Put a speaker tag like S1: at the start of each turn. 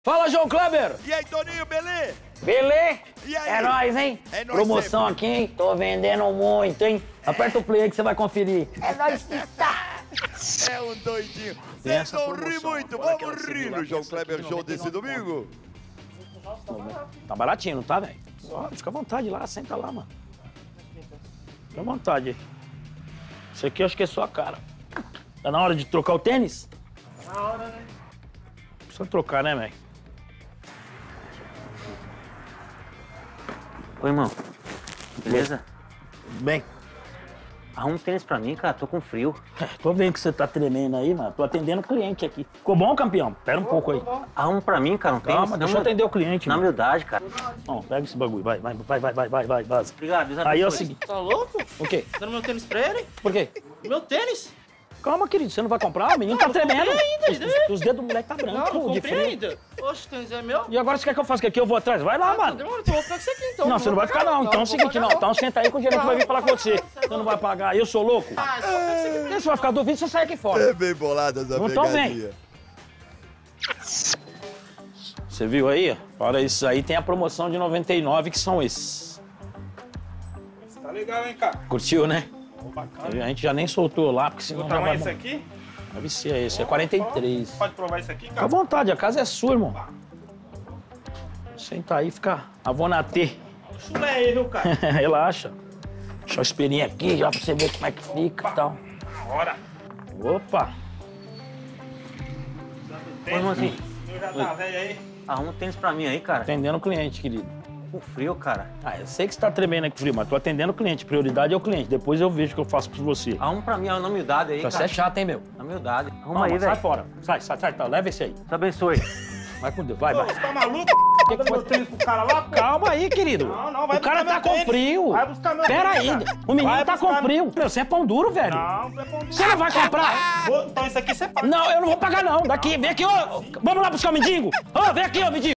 S1: Fala, João Kleber!
S2: E aí, Toninho, beleza?
S1: Belê?
S2: E aí?
S1: É nóis, hein?
S2: É nóis
S1: Promoção
S2: sempre.
S1: aqui, hein? Tô vendendo muito, hein? Aperta o play aí que você vai conferir. É nóis que tá!
S2: É um doidinho.
S1: Tem
S2: Vocês
S1: essa
S2: vão rir
S1: promoção,
S2: muito.
S1: agora que
S2: Vamos
S1: ela
S2: rir
S1: se
S2: no João
S1: essa
S2: Kleber
S1: aqui,
S2: Show desse
S1: 99
S2: domingo?
S1: Tá baratinho, não tá, velho? Fica à vontade lá, senta lá, mano. Fica à vontade aí. Isso aqui eu acho que é sua cara. Tá na hora de trocar o tênis?
S3: Na hora, né?
S1: Precisa trocar, né, velho?
S4: Oi, irmão. Beleza?
S1: Bem,
S4: Arruma um tênis pra mim, cara. Tô com frio.
S1: tô vendo que você tá tremendo aí, mano. Tô atendendo o cliente aqui. Ficou bom, campeão? Pera um pouco aí.
S4: Arruma pra mim, cara, um tênis.
S1: Calma, deixa eu atender o cliente,
S4: Na
S1: mano.
S4: humildade, cara.
S1: Não, pega esse bagulho, vai, vaza.
S4: Obrigado, Deus
S1: Aí é o
S4: abençoe.
S1: seguinte,
S3: Tá louco?
S1: o quê?
S3: Dando meu tênis pra ele?
S1: Por quê?
S3: Meu tênis?
S1: Calma, querido, você não vai comprar? O menino tá
S3: Não, não
S1: tremendo.
S3: comprei ainda,
S1: Os dedos do moleque tá
S3: Não,
S1: branco,
S3: não
S1: de
S3: comprei
S1: frio.
S3: ainda. Oxe, o tênis é meu?
S1: E agora você quer que eu faça o quê? Aqui eu vou atrás? Vai lá, mano.
S3: Demora, então eu vou ficar com isso aqui, então.
S1: Não, você não vai ficar não. Então é o seguinte, não. Então senta aí que o gerente vai vir falar com você. Você não vai pagar. Eu sou louco?
S3: Ah, então eu vou ficar com isso aqui.
S1: Você vai ficar duvido, você sai aqui fora.
S2: É bem bolada essa
S1: Não tô
S2: pegadinha.
S1: Você viu aí? Fora isso aí, tem a promoção de 99, que são esses.
S3: Tá legal, hein, cara?
S1: Curtiu, né?
S3: Bacana.
S1: A gente já nem soltou lá, porque senão
S3: O
S1: já vai...
S3: tamanho é esse aqui?
S1: Deve ser esse, é 43.
S3: Pode provar isso aqui,
S1: Fica à
S3: cara?
S1: vontade, a casa é sua, irmão. Senta aí, fica à vonatê.
S3: Chulé aí, viu, cara?
S1: Relaxa. Deixa eu espelhinho aqui, já pra você ver como é que fica e tal.
S3: Bora.
S1: Opa!
S4: Ô, irmãozinho,
S3: Eu já tá velho aí.
S4: arruma um tênis pra mim aí, cara.
S1: Atendendo o cliente, querido.
S4: Com frio, cara.
S1: Ah, eu sei que você tá tremendo aqui frio, mas tô atendendo o cliente. Prioridade é o cliente. Depois eu vejo o que eu faço por você.
S4: Arruma pra mim, na humildade aí,
S1: Você
S4: cara.
S1: é chato, hein, meu?
S4: Na humildade. Arruma
S1: Calma,
S4: aí,
S1: sai
S4: velho.
S1: fora. Sai, tá. Leva esse aí.
S4: Deus abençoe.
S1: Vai com Deus, vai.
S3: Você tá maluco? Tá dando meu tênis pro cara lá, pô?
S1: Calma aí, querido.
S3: Não, vai
S1: o cara
S3: buscar
S1: tá
S3: meu
S1: com
S3: tênis.
S1: frio.
S3: Vai buscar meu
S1: Pera
S3: tênis,
S1: aí.
S3: cara.
S1: O menino
S3: Vai
S1: tá com
S3: buscar
S1: frio. Meu, você é pão duro, velho.
S3: Não, não é bom.
S1: Você não vai comprar?
S3: Então isso aqui você paga.
S1: Não, eu não vou pagar, não. Daqui, vem aqui, ô. Vamos lá buscar o mendigo. Ô, vem aqui, ô, mendigo.